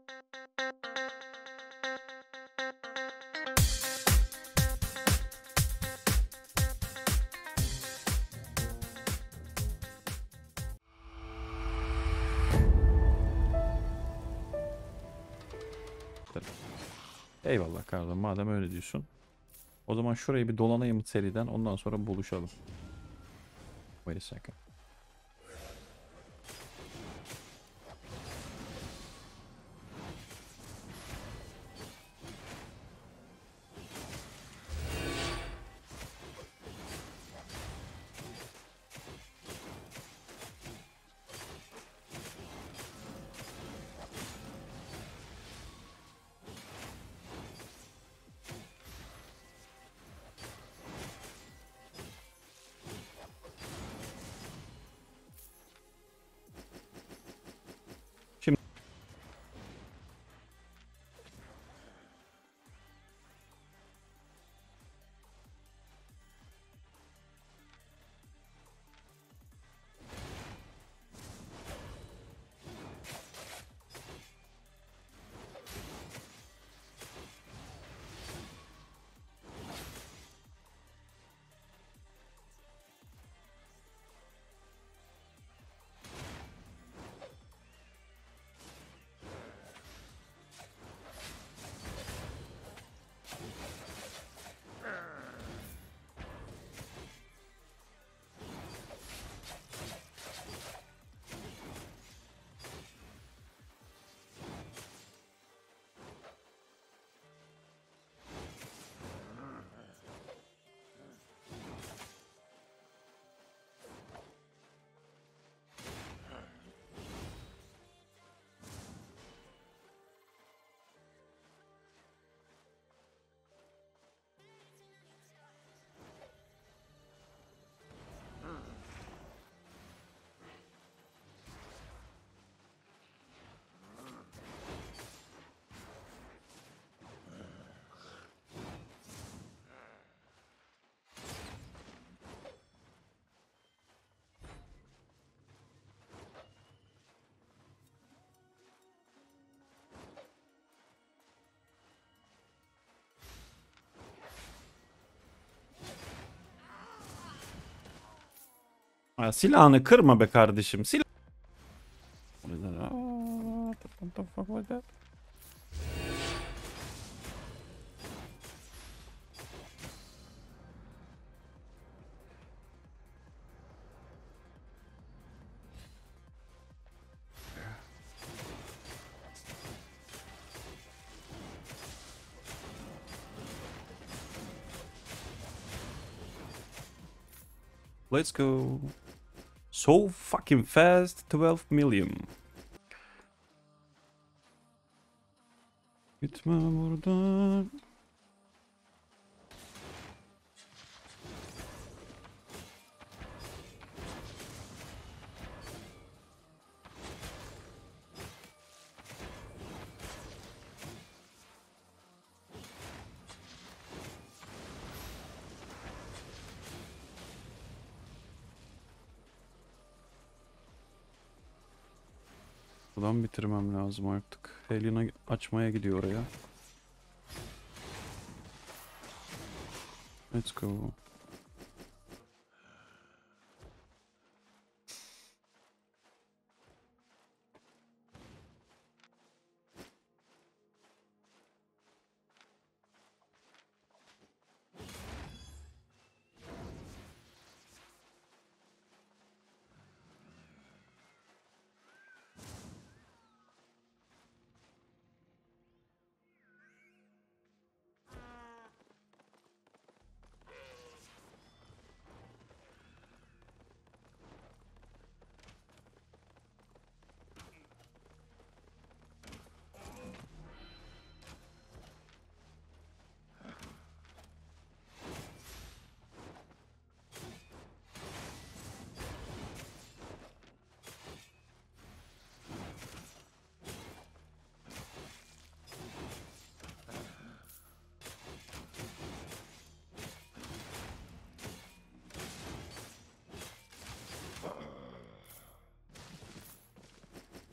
Eyvallah kardeşim, madem öyle diyorsun. O zaman şurayı bir dolanayım seriden, ondan sonra buluşalım. Wait a second. Şimdi ha, silahını kırma be kardeşim. Silah. Let's go. So fucking fast, 12 million. Gitme buradan. Buradan bitirmem lazım artık. Helena açmaya gidiyor oraya. Let's go.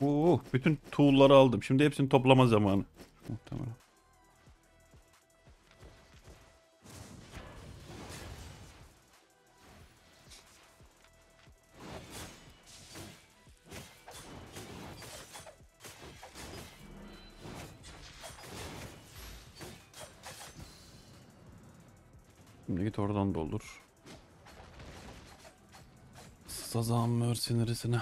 Bütün tool'ları aldım. Şimdi hepsini toplama zamanı. Muhtemelen. Şimdi git oradan doldur. Sazan mercenary'sine.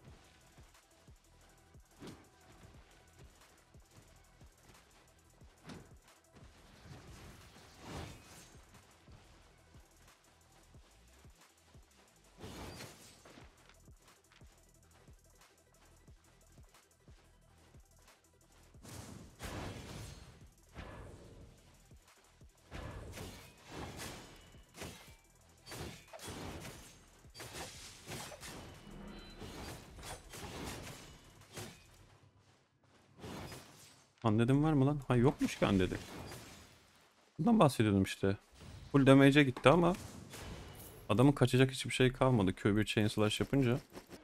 Undead'in var mı lan? Ha yokmuş ki Undead'i. Bundan bahsediyordum işte. Full damage'e gitti ama adamın kaçacak hiçbir şey kalmadı. Q1 chain slash yapınca.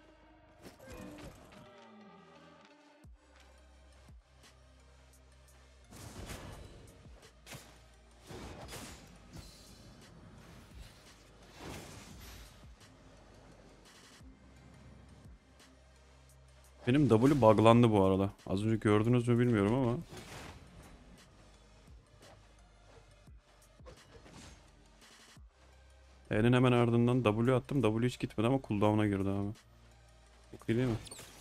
Benim W buglandı bu arada. Az önce gördünüz mü bilmiyorum ama. E'nin hemen ardından W attım. W hiç gitmedi ama cooldown'a girdi abi. Çok iyi değil mi?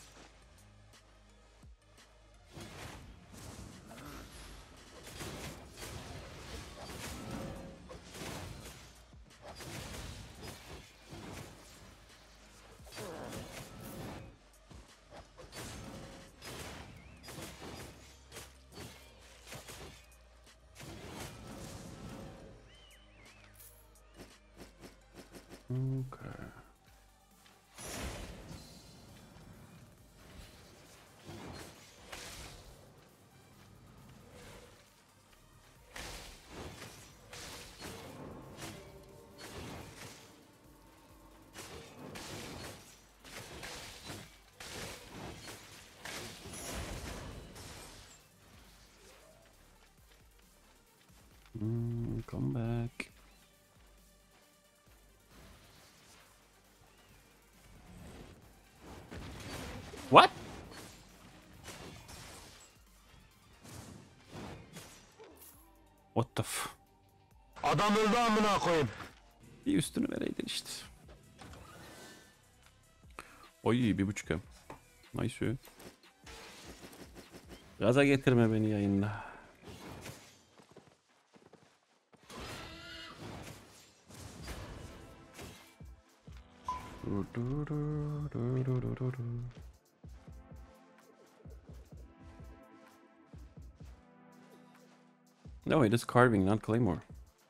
Okay. Come back. What? What the f... Adam öldü amına koyayım. Bir üstünü vereydin işte. Oy 1.5M. Nice. Gaza getirme beni yayında. No, it is carving, not claymore.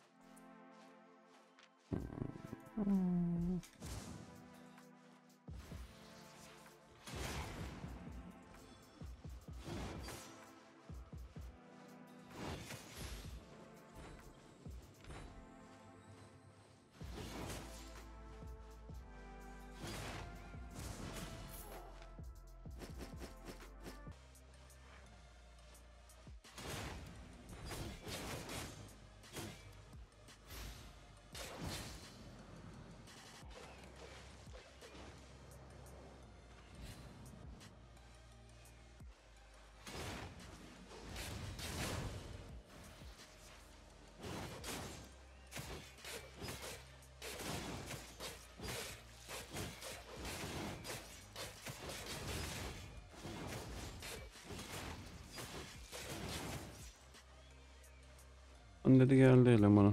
Dedi geldi elemanın.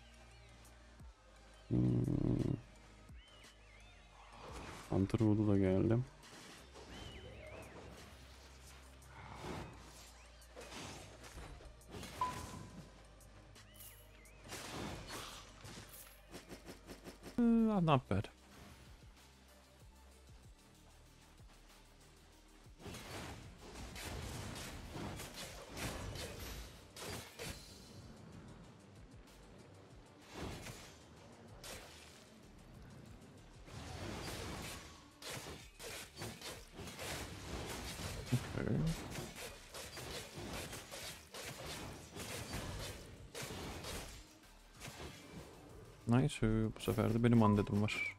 Hunter Wood'u da geldim. Not bad. Nice. Bu sefer de benim undead'im var.